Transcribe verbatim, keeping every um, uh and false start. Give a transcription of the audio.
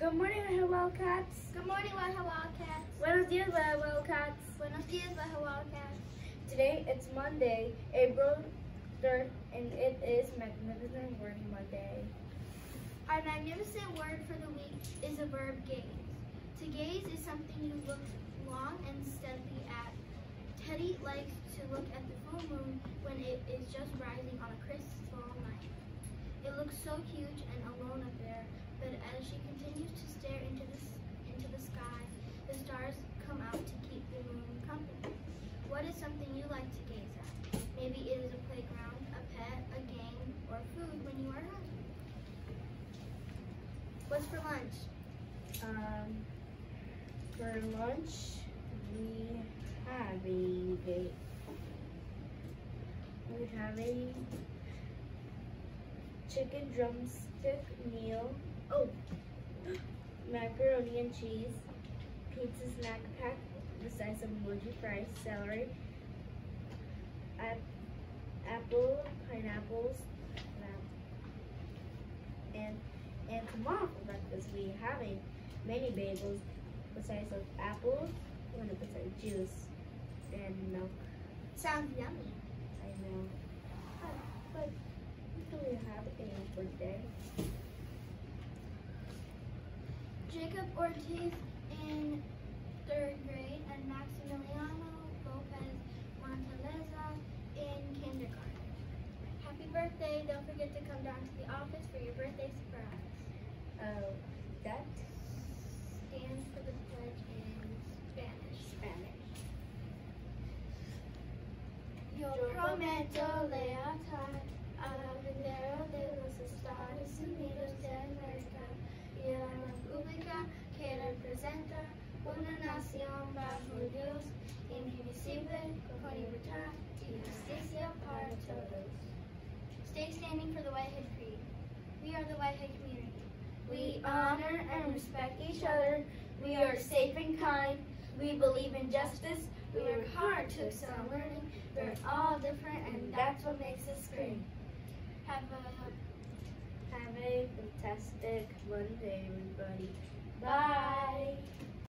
Good morning, Baja Wildcats. Good morning, Baja Wildcats. Buenos dias, Baja Wildcats. Buenos dias, Baja Wildcats. Today it's Monday, April third, and it is Magnificent Word Monday. Our magnificent word for the week is the verb gaze. To gaze is something you look long and steadily at. Teddy likes to look at the full moon when it is just rising on a crisp fall night. It looks so huge and alone up there, but as she continues to stare into the, into the sky, the stars come out to keep the moon company. What is something you like to gaze at? Maybe it is a playground, a pet, a game, or food when you are hungry. What's for lunch? Um, for lunch, we have a we have a chicken drumstick meal. Oh, macaroni and cheese, pizza snack pack the size of emoji fries, celery, ap apple, pineapples, and and tomorrow for breakfast we have a mini bagels the size of apples, one hundred percent juice, and milk. Sounds yummy. I know. But do we have a birthday? Jacob Ortiz in third grade and Maximiliano Lopez Montaleza in kindergarten. Happy birthday. Don't forget to come down to the office for your birthday surprise. Uh, that Stands for the pledge in Spanish. Spanish. Yo prometo lealtad a la bandera de los Estados Unidos de América y a la república que representa una nación bajo Dios, indivisible, con libertad y justicia para todos. Stay standing for the Whitehead Creed. We are the Whitehead community. We honor and respect each other. We are safe and kind. We believe in justice. We work hard to excel in learning. We're all different, and that's what makes us great. Have a Have a fantastic Monday, everybody. bye.